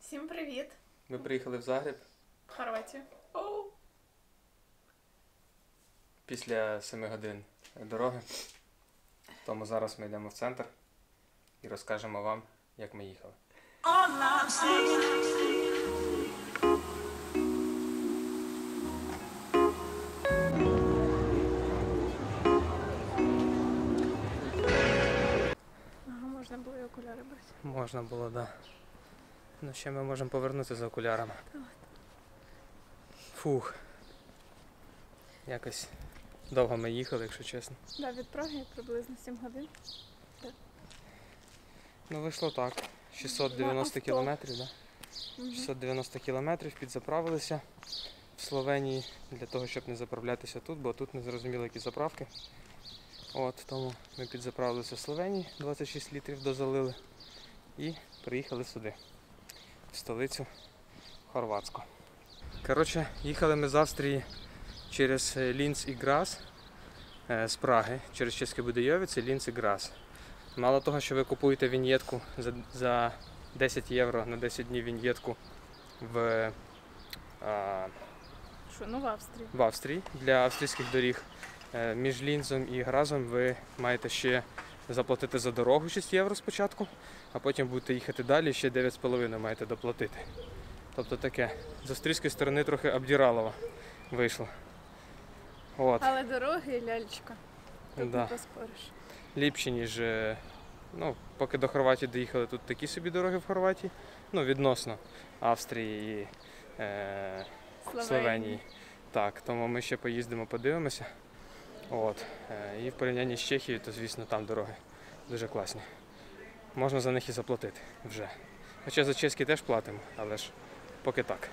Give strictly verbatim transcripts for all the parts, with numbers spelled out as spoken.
Всім привіт! Ми приїхали в Загреб Хорватію. Оу. після семи годин дороги. Тому зараз ми йдемо в центр і розкажемо вам, як ми їхали. Ага, можна було і окуляри брати. Можна було, так. Да. Ну ще ми можемо повернутися за окулярами. Давай. Фух. Якось довго ми їхали, якщо чесно. Да, від Праги приблизно сім годин. Ну вийшло так. шістсот дев'яносто кілометрів, да? Угу. шістсот дев'яносто кілометрів підзаправилися в Словенії для того, щоб не заправлятися тут, бо тут не зрозуміло, які заправки. От, тому ми підзаправилися в Словенії, двадцять шість літрів дозалили і приїхали сюди, в столицю Хорватську. Коротше, їхали ми з Австрії через Лінц і Граз, з Праги, через Чеське Будейовице, Лінц і Граз. Мало того, що ви купуєте віньєтку за, за десять євро на десять днів віньєтку в, а, Що, ну в Австрії. в Австрії для австрійських доріг. Між Лінзом і Гразом ви маєте ще заплатити за дорогу шість євро спочатку, а потім будете їхати далі, ще дев'ять з половиною маєте доплатити. Тобто таке, з австрійської сторони трохи обдіралово вийшло. От. Але дороги, лялечка, тут Да. не поспориш. Ліпші, ніж, ну, поки до Хорватії доїхали, тут такі собі дороги в Хорватії, ну, відносно Австрії і е, Словенії. Словенії. Так, тому ми ще поїздимо, подивимося. От. І в порівнянні з Чехією, то, звісно, там дороги дуже класні. Можна за них і заплатити вже. Хоча за чеські теж платимо, але ж поки так.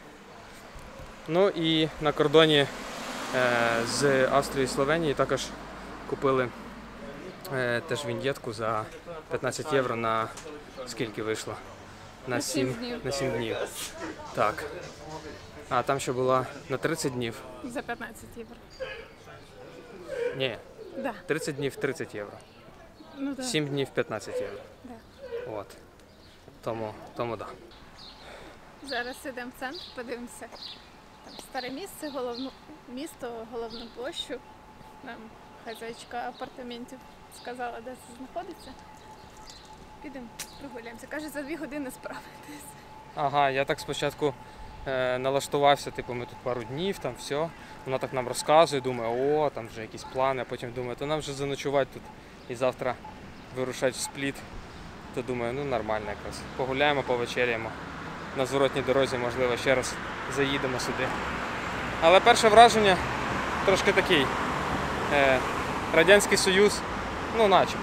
Ну і на кордоні е, з Австрією і Словенією також купили е, теж віньєтку за п'ятнадцять євро на скільки вийшло? На сім днів. На сім днів. Так. А там ще була на тридцять днів. За п'ятнадцять євро. Ні, Да. тридцять днів тридцять євро. Ну, да. сім днів п'ятнадцять євро. Да. От. Тому, тому да. Зараз йдемо в центр, подивимося. Там старе місце, головну, місто, головну площу. Нам хазяйчка апартаментів сказала, де це знаходиться. Підемо, прогуляємося. Каже, за дві години справитись. Ага, я так спочатку е, налаштувався, типу, ми тут пару днів, там все. Вона так нам розказує, думаю, о, там вже якісь плани, а потім думаю, то нам вже заночувати тут і завтра вирушати в Спліт. То думаю, ну нормально якраз. Погуляємо, повечеряємо. На зворотній дорозі, можливо, ще раз заїдемо сюди. Але перше враження трошки такий. Е, Радянський Союз, ну наче.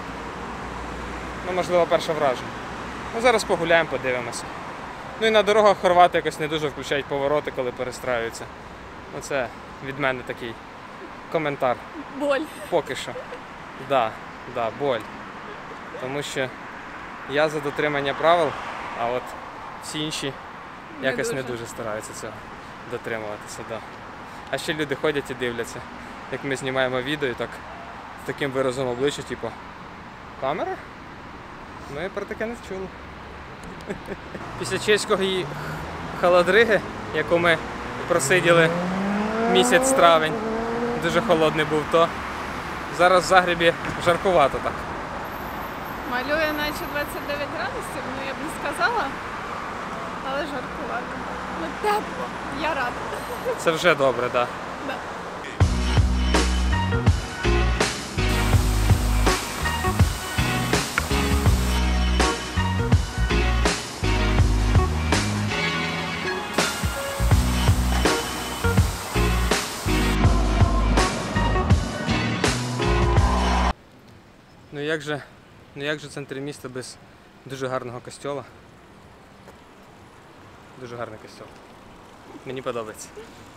Ну, можливо, перше враження. Ну, зараз погуляємо, подивимося. Ну і на дорогах хорвати якось не дуже включають повороти, коли перестраюються. Ну це від мене такий коментар. Боль. Поки що. Да, да, боль. Тому що я за дотримання правил, а от всі інші Не якось дуже. не дуже стараються цього дотримуватися. Да. А ще люди ходять і дивляться, як ми знімаємо відео і так з таким виразом обличчя, типу, камера? Ми про таке не чули. Після чеської холодриги, яку ми просиділи місяць травень, дуже холодний був, то зараз в Загребі жаркувато так. Малює наче двадцять дев'ять градусів, ну я б не сказала, але жаркувато. Ну тепло, я рада. Це вже добре, так. Да. Ну як же, ну як же центр міста без дуже гарного костьола? Дуже гарний костьол. Мені подобається.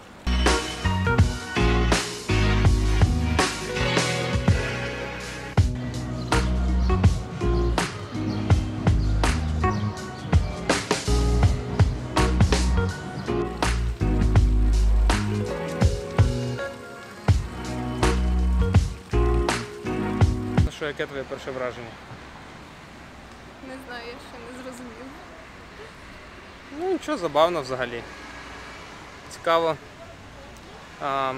Ну що, яке твоє перше враження? Не знаю, я ще не зрозуміла. Ну нічого, забавно взагалі. Цікаво. А,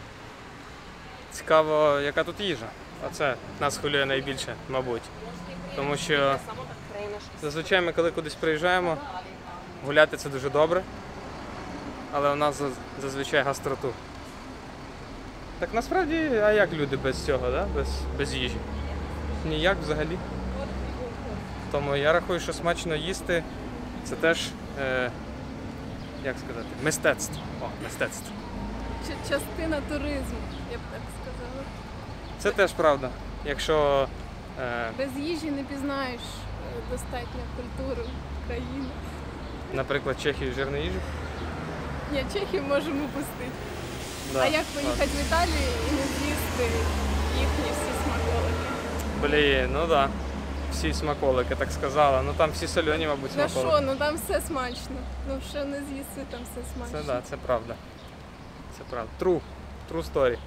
цікаво, яка тут їжа. Оце нас хвилює найбільше, мабуть. Тому що зазвичай ми, коли кудись приїжджаємо, гуляти це дуже добре. Але у нас зазвичай гастротур. Так насправді, а як люди без цього, да? без, без їжі? Ніяк взагалі. Тому я рахую, що смачно їсти це теж, е, як сказати, мистецтво. О, мистецтво. Ч- частина туризму, я б так сказала. Це теж правда. Якщо е, Без їжі не пізнаєш е, достатньо культуру країни. наприклад, Чехію жирну їжу. Ні, Чехів можемо пустити. Да. А як поїхати в Італію і не з'їсти їхні всі смаколики? Блін, ну да. Всі смаколики, так сказала. Ну там всі солені, мабуть, Ну смаколики. що, ну там все смачно. Ну що не з'їсти, там все смачно. Це да, це правда. Це правда. True. True story.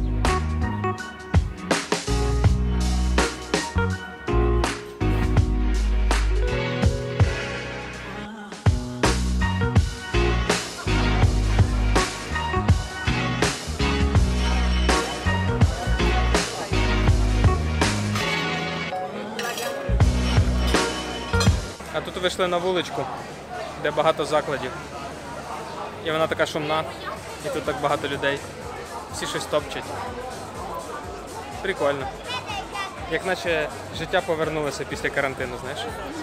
А тут вийшли на вуличку, де багато закладів. І вона така шумна, і тут так багато людей. Всі щось топчуть. Прикольно. Як наче життя повернулося після карантину, знаєш?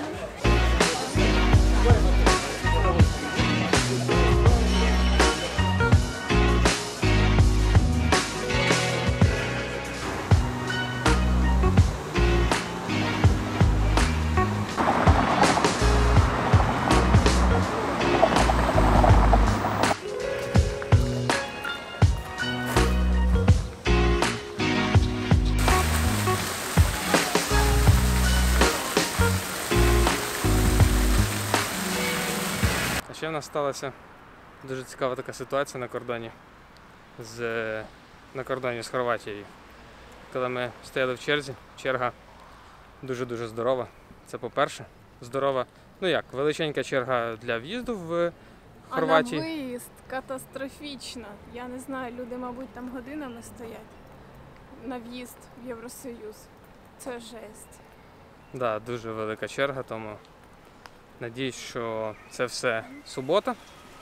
А ще в нас сталася дуже цікава така ситуація на кордоні з, на кордоні з Хорватією. Коли ми стояли в черзі, черга дуже-дуже здорова. Це по-перше, здорова. Ну як, величенька черга для в'їзду в Хорватію. А на виїзд катастрофічно. Я не знаю, люди, мабуть, там годинами стоять на в'їзд в Євросоюз. Це жесть. Да, дуже велика черга, тому надіюсь, що це все субота.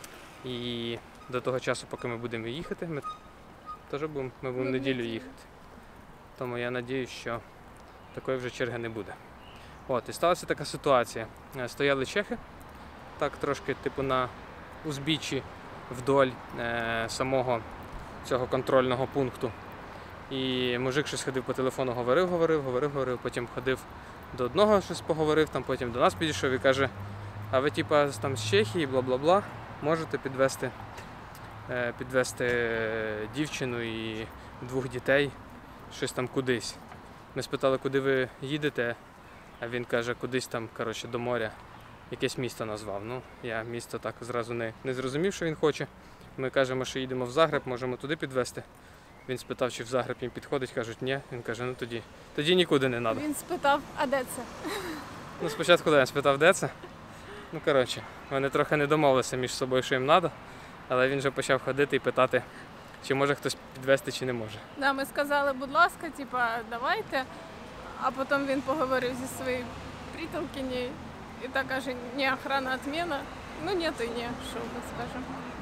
І до того часу, поки ми будемо їхати, ми теж будемо, ми будемо Ми в неділю неділю. їхати. Тому я надіюсь, що такої вже черги не буде. От, і сталася така ситуація. Е, Стояли чехи, так трошки типу на узбіччі вдоль е, самого цього контрольного пункту. І мужик щось ходив по телефону, говорив, говорив, говорив, говорив, потім ходив до одного, щось поговорив, там потім до нас підійшов і каже, а ви типа там з Чехії, бла-бла-бла, можете підвести, е, підвести дівчину і двох дітей щось там кудись. Ми спитали, куди ви їдете, а він каже, кудись там, коротше, до моря. Якесь місто назвав. Ну, я місто так зразу не, не зрозумів, що він хоче. Ми кажемо, що їдемо в Загреб, можемо туди підвезти. Він спитав, чи в Загреб їм підходить, кажуть, ні. Він каже, ну тоді, тоді нікуди не треба. Він спитав, а де це? Ну, спочатку да, я спитав, де це. Ну, коротше, вони трохи не домовилися між собою, що їм треба, але він вже почав ходити і питати, чи може хтось підвезти, чи не може. Да, ми сказали, будь ласка, типа, давайте. А потім він поговорив зі своєю приталкинею і так каже, ні, охрана відміна. Ну ні, то й ні, що ми скажемо.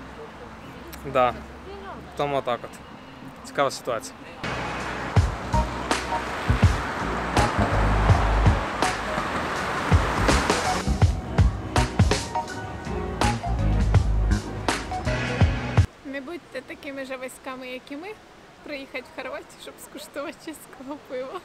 Да. Тому так от. Цікава ситуація. Не будьте такими же васьками, як і ми, приїхати в Хорватію, щоб скуштувати чеського пива.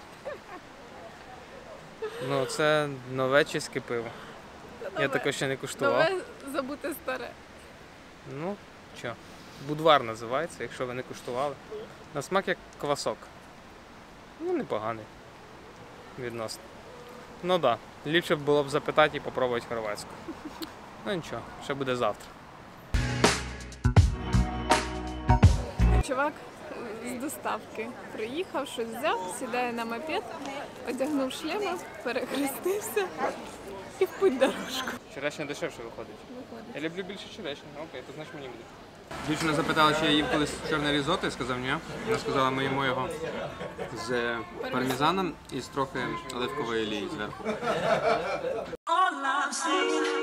Ну, це нове чеське пиво. Я Нове. також ще не куштував. Нове забути старе. Ну, що, будвар називається, якщо ви не куштували. На смак як квасок. Ну, непоганий. Відносно. Ну так, да. Ліпше б було б запитати і попробувати хорватську. Ну нічого, ще буде завтра. Чувак з доставки приїхав, щось взяв, сідає на мопед, одягнув шлема, перехрестився І в путь дорожку. Черешня дешевше виходить. Виходить. Я люблю більше черешню. Окей, то значить мені буде. Дівчина запитала, чи я їв колись чорне різотто, я сказав ні. Вона сказала, ми їмо його з пармезаном і з трохи оливкової олії зверху. All I'm saying